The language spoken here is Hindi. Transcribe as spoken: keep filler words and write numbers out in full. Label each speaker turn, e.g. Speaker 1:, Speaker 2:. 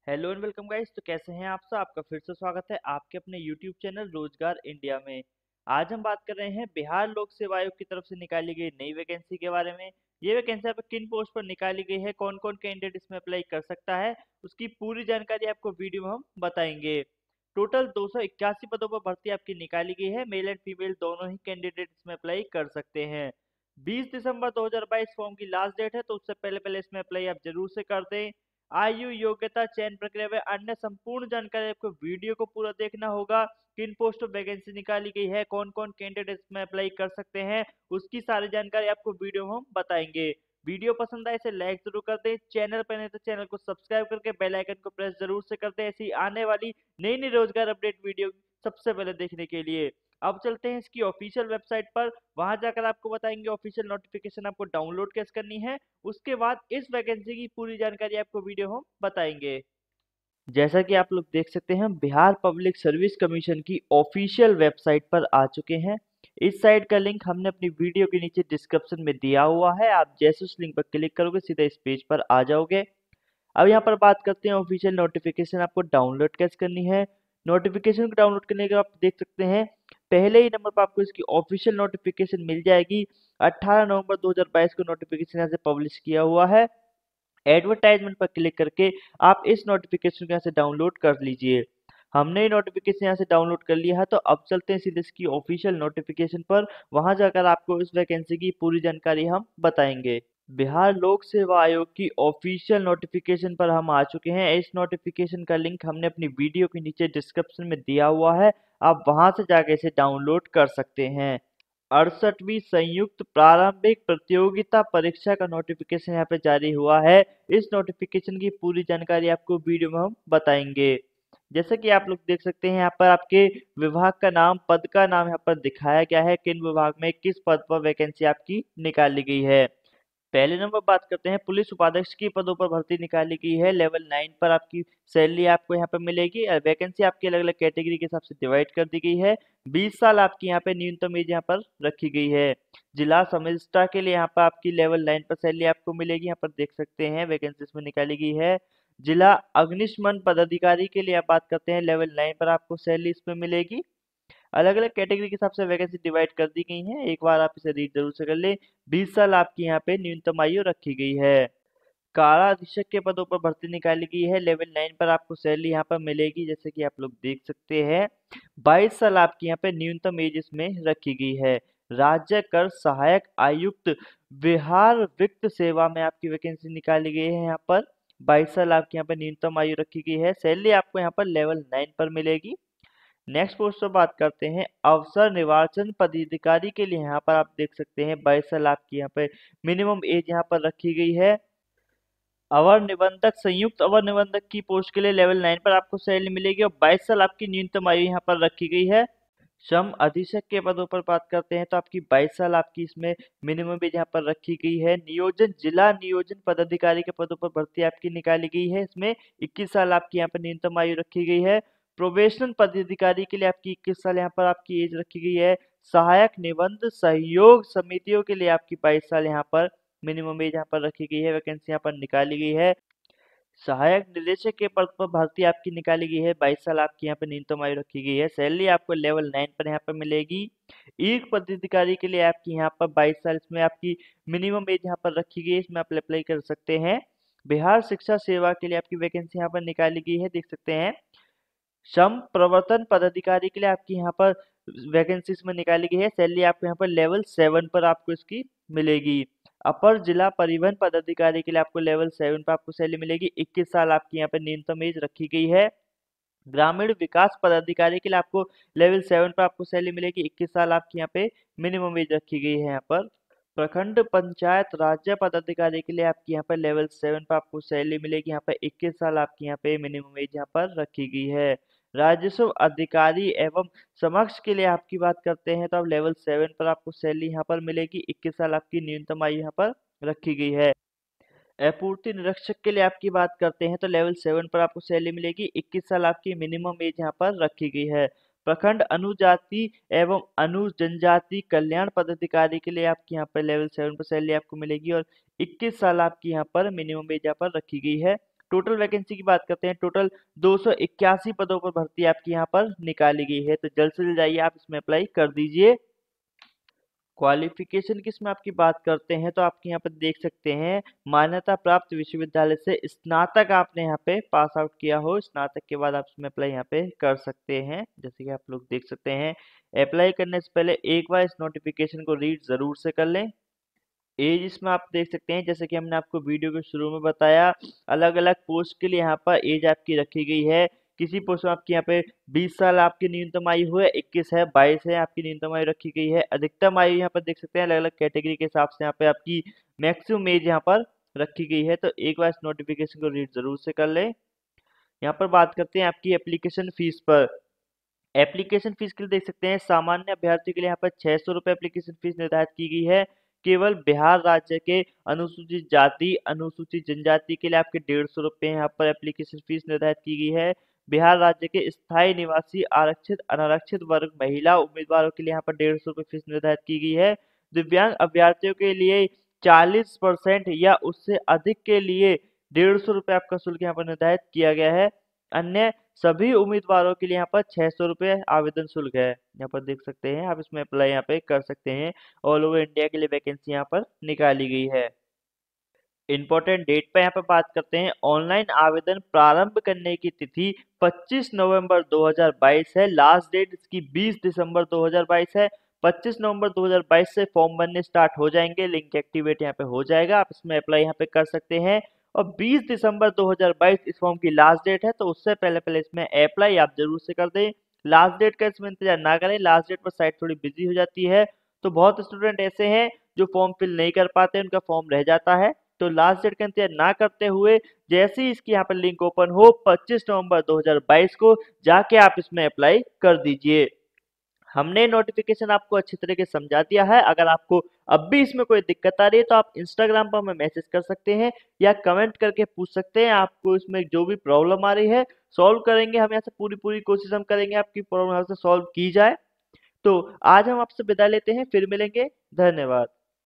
Speaker 1: Hello and welcome guys. तो कैसे हैं आप सब? आपका फिर से स्वागत है आपके अपने यूट्यूब चैनल रोजगार इंडिया में। आज हम बात कर रहे हैं बिहार लोक सेवा आयोग की तरफ से निकाली गई नई वैकेंसी के बारे में। ये वैकेंसी आप किन पोस्ट पर निकाली गई है, कौन कौन कैंडिडेट इसमें अप्लाई कर सकता है, उसकी पूरी जानकारी आपको वीडियो में हम बताएंगे। टोटल दो सौ इक्यासी पदों पर भर्ती आपकी निकाली गई है। मेल एंड फीमेल दोनों ही कैंडिडेट इसमें अप्लाई कर सकते हैं। बीस दिसंबर दो हज़ार बाईस फॉर्म की लास्ट डेट है, तो उससे पहले पहले इसमें अप्लाई आप जरूर से कर दें। आयु, योग्यता, चयन प्रक्रिया व अन्य संपूर्ण जानकारी आपको वीडियो को पूरा देखना होगा। किन पोस्ट पर वैकेंसी निकाली गई है, कौन कौन कैंडिडेट इसमें अप्लाई कर सकते हैं, उसकी सारी जानकारी आपको वीडियो में हम बताएंगे। वीडियो पसंद आए इसे लाइक जरूर कर दें। चैनल पर नहीं तो चैनल को सब्सक्राइब करके बेल आइकन को प्रेस जरूर से कर दें, ऐसी आने वाली नई नई रोजगार अपडेट वीडियो सबसे पहले देखने के लिए। अब चलते हैं इसकी ऑफिशियल वेबसाइट पर। वहां जाकर आपको बताएंगे ऑफिशियल नोटिफिकेशन आपको डाउनलोड कैसे करनी है। उसके बाद इस वैकेंसी की पूरी जानकारी आपको वीडियो हम बताएंगे। जैसा कि आप लोग देख सकते हैं, बिहार पब्लिक सर्विस कमीशन की ऑफिशियल वेबसाइट पर आ चुके हैं। इस साइट का लिंक हमने अपनी वीडियो के नीचे डिस्क्रिप्शन में दिया हुआ है। आप जैसे उस लिंक पर क्लिक करोगे सीधा इस पेज पर आ जाओगे। अब यहाँ पर बात करते हैं ऑफिशियल नोटिफिकेशन आपको डाउनलोड कैसे करनी है। नोटिफिकेशन को डाउनलोड करने के बाद आप देख सकते हैं पहले ही नंबर पर आपको इसकी ऑफिशियल नोटिफिकेशन मिल जाएगी। अठारह नवंबर दो हज़ार बाईस को नोटिफिकेशन यहाँ से पब्लिश किया हुआ है। एडवर्टाइजमेंट पर क्लिक करके आप इस नोटिफिकेशन को यहाँ से डाउनलोड कर लीजिए। हमने ये नोटिफिकेशन यहाँ से डाउनलोड कर लिया है, तो अब चलते हैं सीधे इसकी ऑफिशियल नोटिफिकेशन पर। वहां जाकर आपको इस वैकेंसी की पूरी जानकारी हम बताएंगे। बिहार लोक सेवा आयोग की ऑफिशियल नोटिफिकेशन पर हम आ चुके हैं। इस नोटिफिकेशन का लिंक हमने अपनी वीडियो के नीचे डिस्क्रिप्शन में दिया हुआ है। आप वहां से जाकर इसे डाउनलोड कर सकते हैं। अड़सठवीं संयुक्त प्रारंभिक प्रतियोगिता परीक्षा का नोटिफिकेशन यहाँ पे जारी हुआ है। इस नोटिफिकेशन की पूरी जानकारी आपको वीडियो में हम बताएंगे। जैसे कि आप लोग देख सकते हैं, यहाँ पर आपके विभाग का नाम, पद का नाम यहाँ पर दिखाया गया है, किन विभाग में किस पद पर वैकेंसी आपकी निकाली गई है। पहले नंबर बात करते हैं पुलिस उपाध्यक्ष की पदों पर भर्ती निकाली गई है। लेवल नाइन पर आपकी सैलरी आपको यहाँ पर मिलेगी। वैकेंसी आपकी अलग अलग कैटेगरी के हिसाब से डिवाइड कर दी गई है। बीस साल आपकी यहाँ पे न्यूनतम एज यहाँ पर रखी गई है। जिला समिस्टा के लिए यहाँ पर आपकी लेवल नाइन पर सैलरी आपको मिलेगी। यहाँ पर देख सकते हैं वैकेंसी इसमें निकाली गई है। जिला अग्निशमन पदाधिकारी के लिए आप बात करते हैं, लेवल नाइन पर आपको सैलरी इसमें मिलेगी। अलग अलग कैटेगरी के हिसाब से वैकेंसी डिवाइड कर दी गई है। एक बार आप इसे रीड जरूर से कर ले। बीस साल आपकी यहाँ पे न्यूनतम आयु रखी गई है। कारा अधीक्षक के पदों पर भर्ती निकाली गई है। लेवल नाइन पर आपको सैलरी यहाँ पर मिलेगी, जैसे कि आप लोग देख सकते हैं। बाईस साल आपकी यहाँ पे न्यूनतम एज इसमें रखी गई है। राज्य कर सहायक आयुक्त बिहार वित्त सेवा में आपकी वैकेंसी निकाली गई है। यहाँ पर बाईस साल आपकी यहाँ पे न्यूनतम आयु रखी गई है। सैलरी आपको यहाँ पर लेवल नाइन पर मिलेगी। नेक्स्ट पोस्ट पर बात करते हैं अवसर निर्वाचन पदाधिकारी के लिए। यहाँ पर आप देख सकते हैं बाईस साल आपकी यहाँ पे मिनिमम एज यहाँ पर रखी गई है। अवर निबंधक, संयुक्त अवर निबंधक की पोस्ट के लिए लेवल नाइन पर आपको सैलरी मिलेगी और बाईस साल आपकी न्यूनतम आयु यहाँ पर रखी गई है। श्रम अधीक्षक के पदों पर बात करते हैं तो आपकी बाईस साल आपकी इसमें मिनिमम एज यहाँ पर रखी गई है। नियोजन, जिला नियोजन पदाधिकारी के पदों पर भर्ती आपकी निकाली गई है। इसमें इक्कीस साल आपकी यहाँ पर न्यूनतम आयु रखी गई है। प्रोबेशनल पदाधिकारी के लिए आपकी इक्कीस साल यहाँ पर आपकी एज रखी गई है। सहायक निबंध सहयोग समितियों के लिए आपकी बाईस साल यहाँ पर मिनिमम एज यहाँ पर रखी गई है। वैकेंसी यहाँ पर निकाली गई है। सहायक निदेशक के पद पर भर्ती आपकी निकाली गई है। बाईस साल आपकी यहाँ पे न्यूनतम आयु रखी गई है। सैलरी आपको लेवल नाइन पर यहाँ पर मिलेगी। एक पदाधिकारी के लिए आपकी यहाँ पर बाईस साल इसमें आपकी मिनिमम एज यहाँ पर रखी गई है। इसमें आप अप्लाई कर सकते हैं। बिहार शिक्षा सेवा के लिए आपकी वैकेंसी यहाँ पर निकाली गई है, देख सकते हैं। श्रम प्रवर्तन पदाधिकारी के लिए आपकी यहाँ पर वैकेंसी इसमें निकाली गई है। सैलरी आपको यहाँ पर लेवल सेवन पर आपको इसकी मिलेगी। अपर जिला परिवहन पदाधिकारी के लिए आपको लेवल सेवन पर आपको सैलरी मिलेगी। इक्कीस साल आपकी यहाँ पर न्यूनतम एज रखी गई है। ग्रामीण विकास पदाधिकारी के लिए आपको लेवल सेवन पर आपको सैलरी मिलेगी। इक्कीस साल आपकी यहाँ पे मिनिमम एज रखी गई है। यहाँ पर प्रखंड पंचायत राज्य पदाधिकारी के लिए आपकी यहाँ पर लेवल सेवन पर आपको सैलरी मिलेगी। यहाँ पर इक्कीस साल आपकी यहाँ पे मिनिमम एज यहाँ पर रखी गई है। राजस्व अधिकारी एवं समक्ष के लिए आपकी बात करते हैं तो आप लेवल सेवन पर आपको सैलरी यहाँ पर मिलेगी। इक्कीस साल आपकी न्यूनतम आयु यहाँ पर रखी गई है। आपूर्ति निरीक्षक के लिए आपकी बात करते हैं तो लेवल सेवन पर आपको सैलरी मिलेगी। इक्कीस साल आपकी मिनिमम एज यहाँ पर रखी गई है। प्रखंड अनुजाति एवं अनु जनजाति कल्याण पदाधिकारी के लिए आपकी यहाँ पर लेवल सेवन पर सैलरी आपको मिलेगी और इक्कीस साल आपकी यहाँ पर मिनिमम एज यहाँ पर रखी गई है। टोटल वैकेंसी की बात करते हैं, टोटल दो सौ इक्यासी पदों पर भर्ती आपकी यहाँ पर निकाली गई है, तो जल्द से जल्द जाइए आप इसमें अप्लाई कर दीजिए। क्वालिफिकेशन की इसमें आपकी बात करते हैं तो आपके यहाँ पर देख सकते हैं मान्यता प्राप्त विश्वविद्यालय से स्नातक आपने यहाँ पे पास आउट किया हो, स्नातक के बाद आप इसमें अप्लाई यहाँ पे कर सकते हैं। जैसे कि आप लोग देख सकते हैं, अप्लाई करने से पहले एक बार इस नोटिफिकेशन को रीड जरूर से कर लें। एज इसमें आप देख सकते हैं, जैसे कि हमने आपको वीडियो के शुरू में बताया, अलग अलग पोस्ट के लिए यहाँ पर एज आपकी रखी गई है। किसी पोस्ट में आपकी यहाँ पे बीस साल आपकी न्यूनतम आयु है, इक्कीस है, बाईस है आपकी न्यूनतम आयु रखी गई है। अधिकतम आयु यहाँ पर देख सकते हैं अलग अलग कैटेगरी के हिसाब से यहाँ पे आपकी मैक्सिमम एज यहाँ पर रखी गई है। तो एक बार इस नोटिफिकेशन को रीड जरूर से कर लें। यहाँ पर बात करते हैं आपकी एप्लीकेशन फीस पर। एप्लीकेशन फीस के लिए देख सकते हैं सामान्य अभ्यर्थी के लिए यहाँ पर छह सौ रुपये एप्लीकेशन फीस निर्धारित की गई है। केवल बिहार राज्य के अनुसूचित जाति अनुसूचित जनजाति के लिए आपके डेढ़ सौ रुपये यहाँ पर एप्लीकेशन फीस निर्धारित की गई है। बिहार राज्य के स्थायी निवासी आरक्षित अनारक्षित वर्ग महिला उम्मीदवारों के लिए यहाँ पर डेढ़ सौ रुपये फीस निर्धारित की गई है। दिव्यांग अभ्यर्थियों के लिए चालीस परसेंट या उससे अधिक के लिए डेढ़ सौ रुपये आपका शुल्क यहाँ पर निर्धारित किया गया है। अन्य सभी उम्मीदवारों के लिए यहाँ पर छह सौ रुपये आवेदन शुल्क है। यहाँ पर देख सकते हैं आप इसमें अप्लाई यहाँ पे कर सकते हैं। ऑल ओवर इंडिया के लिए वैकेंसी यहाँ पर निकाली गई है। इंपॉर्टेंट डेट पे यहाँ पे बात करते हैं, ऑनलाइन आवेदन प्रारंभ करने की तिथि पच्चीस नवंबर दो हज़ार बाईस है। लास्ट डेट इसकी बीस दिसंबर दो हज़ार बाईस है। पच्चीस नवंबर दो हज़ार बाईस से फॉर्म बनने स्टार्ट हो जाएंगे, लिंक एक्टिवेट यहाँ पे हो जाएगा, आप इसमें अप्लाई यहाँ पे कर सकते हैं। और बीस दिसंबर दो हज़ार बाईस इस फॉर्म की लास्ट डेट है, तो उससे पहले पहले इसमें अप्लाई आप जरूर से कर दें। लास्ट डेट का इसमें इंतजार ना करें, लास्ट डेट पर साइट थोड़ी बिजी हो जाती है, तो बहुत स्टूडेंट ऐसे हैं जो फॉर्म फिल नहीं कर पाते, उनका फॉर्म रह जाता है। तो लास्ट डेट का इंतजार ना करते हुए जैसे ही इसकी यहाँ पर लिंक ओपन हो पच्चीस नवंबर दो हज़ार बाईस को जाके आप इसमें अप्लाई कर दीजिए। हमने नोटिफिकेशन आपको अच्छी तरीके से समझा दिया है। अगर आपको अब भी इसमें कोई दिक्कत आ रही है तो आप इंस्टाग्राम पर हमें मैसेज कर सकते हैं या कमेंट करके पूछ सकते हैं। आपको इसमें जो भी प्रॉब्लम आ रही है सॉल्व करेंगे, हम यहाँ से पूरी पूरी कोशिश हम करेंगे आपकी प्रॉब्लम यहाँ से सॉल्व की जाए। तो आज हम आपसे विदा लेते हैं, फिर मिलेंगे, धन्यवाद।